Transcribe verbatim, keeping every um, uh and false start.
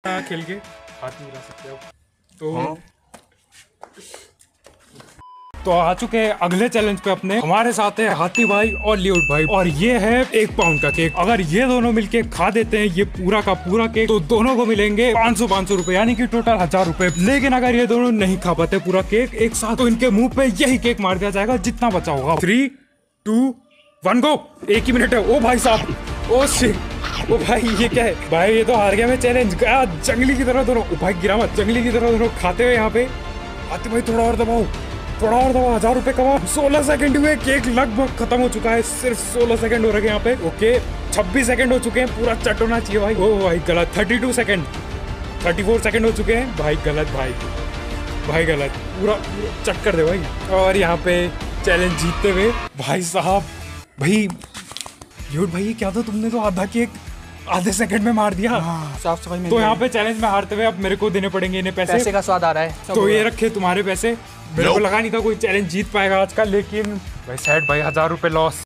खेल के हाथ नहीं उड़ा सकते अब तो हाँ। तो आ चुके हैं अगले चैलेंज पे अपने। हमारे साथ है हाथी भाई और लियोट भाई, और ये है एक पाउंड का केक। अगर ये दोनों मिलके खा देते हैं ये पूरा का पूरा केक तो दोनों को मिलेंगे पाँच सौ पाँच सौ रुपए, यानी कि टोटल हजार रुपए। लेकिन अगर ये दोनों नहीं खा पाते पूरा केक एक साथ तो इनके मुंह पे यही केक मार दिया जाएगा जितना बचा होगा। Three two one go. एक ही मिनट है। ओ भाई साहब, ओ शिट, ओ भाई ये क्या है भाई, ये तो हार गया मैं चैलेंज। जंगली की तरह दोनों, ओ भाई गिरा मत, जंगली की तरह दोनों खाते हुए यहाँ पे। हाथी भाई थोड़ा और दबाओ, थोड़ा और दबाओ, हजार रुपए कमाओ। सोलह सेकंड हुए, केक लगभग खत्म हो चुका है, सिर्फ सोलह सेकंड हो रहे हैं यहाँ पे। ओके छब्बीस सेकंड हो चुके हैं, पूरा चट होना चाहिए भाई। ओ भाई गलत। Thirty two second, thirty four second हो चुके हैं भाई, गलत भाई, भाई गलत। पूरा चट कर दे भाई। और यहाँ पे चैलेंज जीतते हुए भाई साहब, भाई यूट भाई क्या था, तुमने तो आधा केक आधे सेकंड में मार दिया। साफ सफाई में तो यहाँ पे चैलेंज में हारते हुए अब मेरे को देने पड़ेंगे इन्हें पैसे। पैसे का स्वाद आ रहा है तो ये रखे तुम्हारे पैसे। मेरे को लगा नहीं था कोई चैलेंज जीत पाएगा आज का, लेकिन भाई सैड भाई हजार रुपए लॉस।